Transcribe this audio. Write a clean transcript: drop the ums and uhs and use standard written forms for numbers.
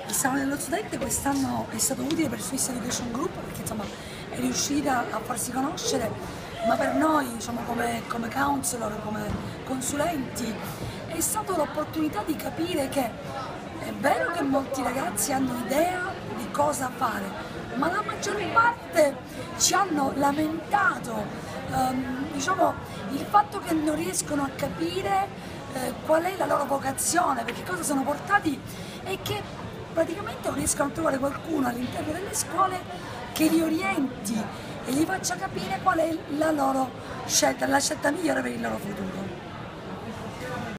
Il Salone dello Studente quest'anno è stato utile per il Swiss Education Group perché insomma è riuscita a farsi conoscere, ma per noi diciamo, come counselor, come consulenti, è stata l'opportunità di capire che è vero che molti ragazzi hanno idea di cosa fare, ma la maggior parte ci hanno lamentato diciamo, il fatto che non riescono a capire qual è la loro vocazione, perché cosa sono portati e che praticamente non riescono a trovare qualcuno all'interno delle scuole che li orienti e gli faccia capire qual è la loro scelta, la scelta migliore per il loro futuro.